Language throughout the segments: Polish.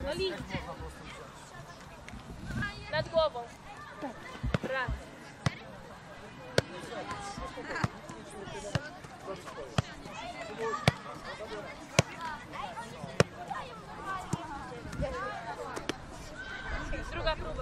No list. Nad głową. Raz. Druga próba.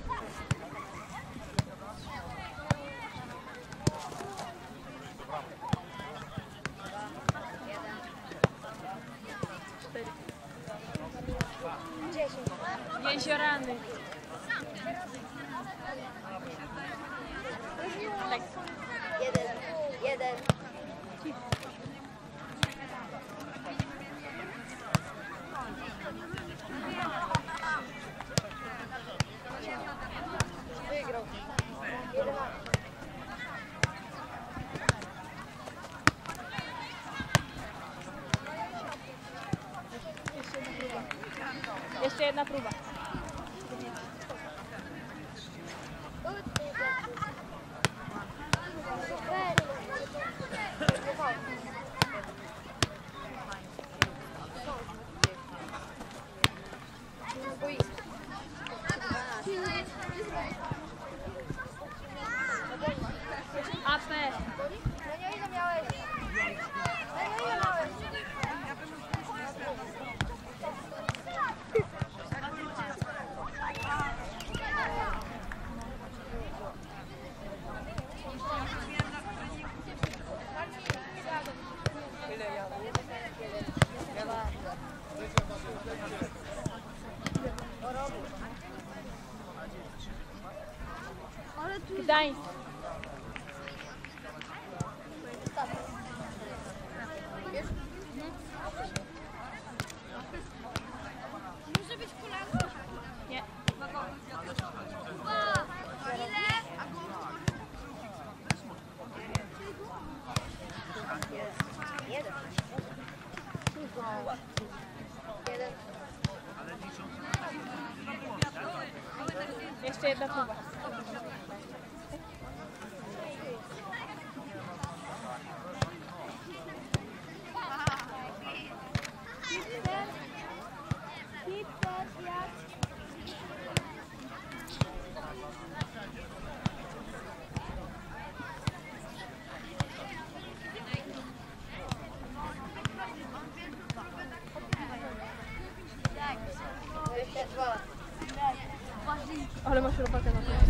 Jeziorany. Tak. Jeden. Wygrał. Jeszcze jedna próba. AP. Ile miałeś? Gdańsk. Może być kolanko? Nie. Jeden. Jeszcze jedna próba. Ale masz robotę na to.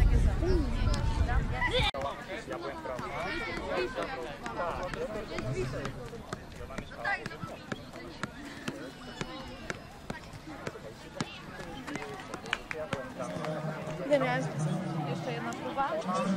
Ile miałeś? Jeszcze jedna próba.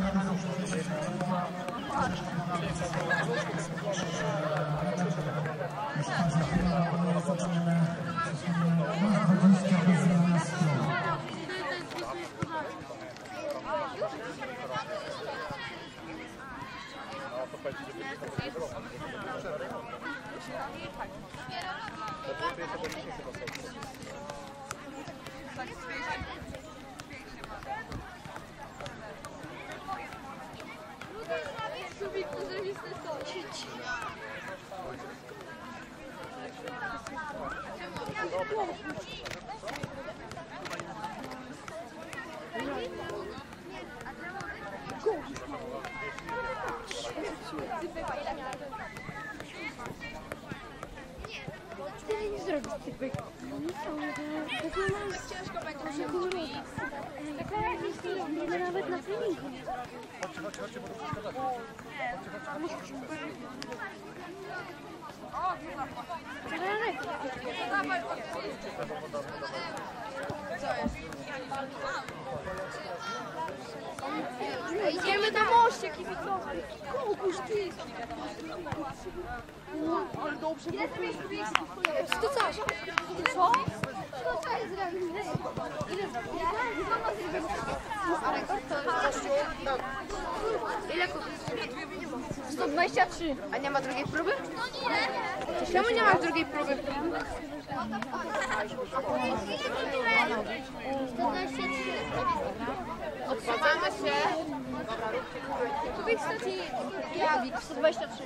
Ciężko będzie nawet na treningu. Idziemy do moście kibicować. Kogoś ty. Ale dobrze. To coś. Co? To co jest zrobione? Ile kupisz? 123. A nie ma drugiej próby? Nie. Czemu nie ma drugiej próby? 123. Otrzymamy się. Kubik 123.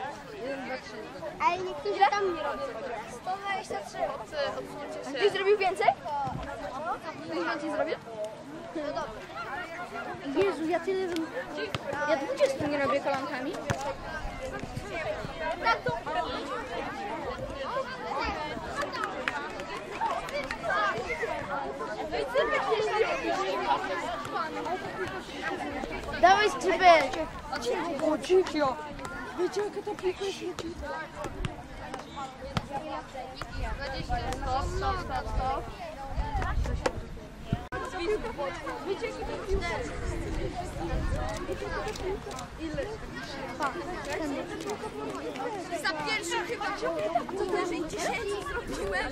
Ale niektórzy tam nie robią. 123. Odsuńcie się. Ty zrobił więcej. więcej? Coś więcej zrobię? Jezu, ja tyle bym... Ja 20 nie robię kolankami. Dawaj skrzypek! O, cicho! Wiecie, jaka ta piłka jest? Za pierwszy chyba to że 10 zrobiłem.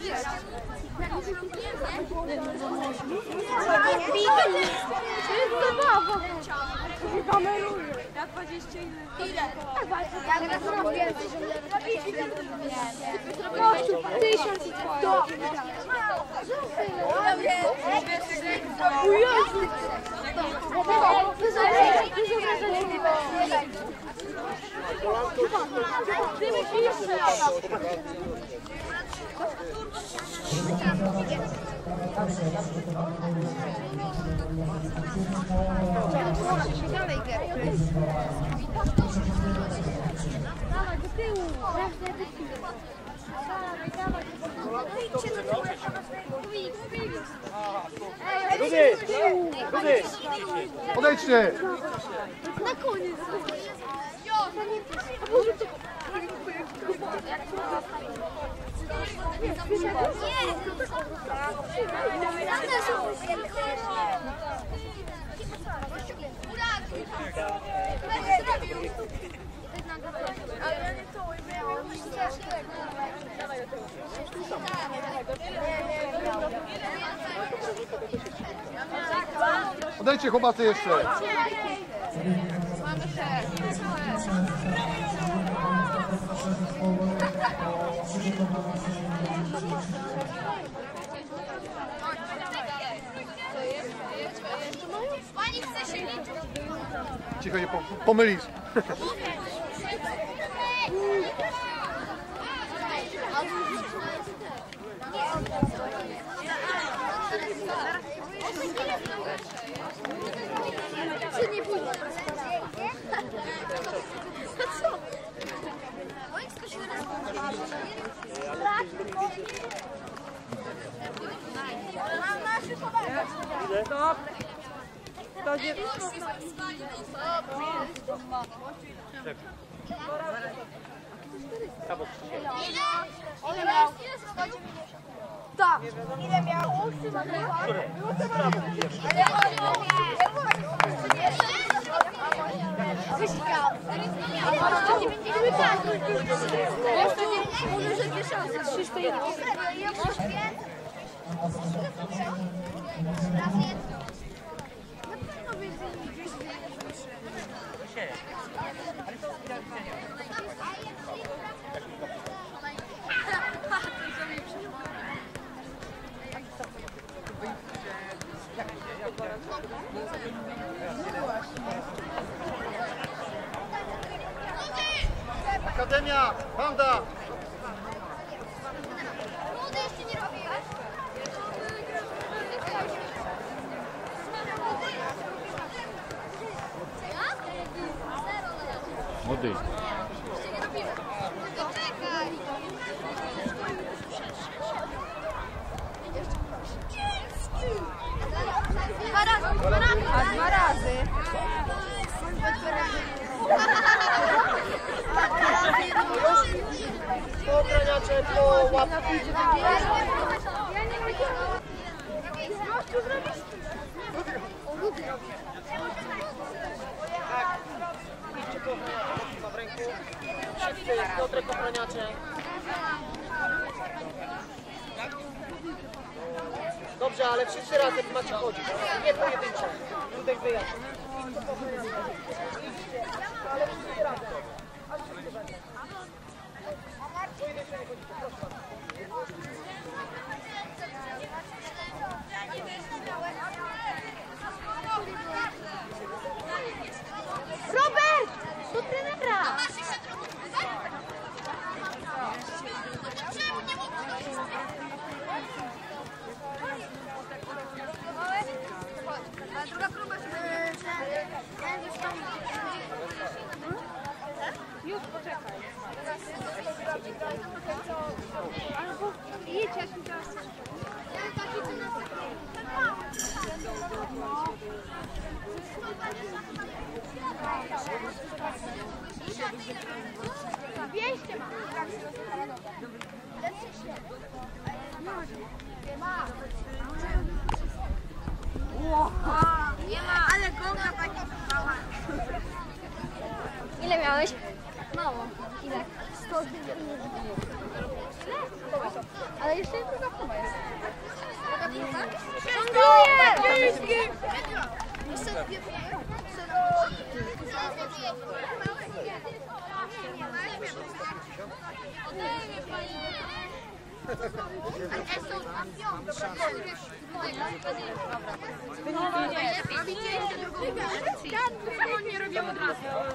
Ja 20 ile? Ile? Ja zrobię 1000 i Rudy! Odejdźcie! na koniec. Odejdźcie chłopacy jeszcze! Pani chce się liczyć. Cicho, nie pomylisz. Czy nie pójdę? Co? Stop! To nie... Ile miał? Tak. Ile miał? Wyścigał. Jeszcze nie, może że 2 szanse. 3 1. Akademia! Banda! Młody jeszcze nie robię. Młody. A 2 razy. Pokraniacze po łapki. Piotrek Ochroniacze. Dobrze, ale wszyscy razem macie chodzić. Nie pojedynczo. Tutaj wyjazd. Ale wszyscy razem. Pojedynczo nie chodzicie, proszę. Robert! Do trenera! Albo jedź, ja się teraz... Taki co nas... 200 ma. Nie ma. Ale gonga pani mała. Ile miałeś? Mało. Ile? 100. Ale jeszcze druga próba jest. Ciągnie! Nie robię od razu.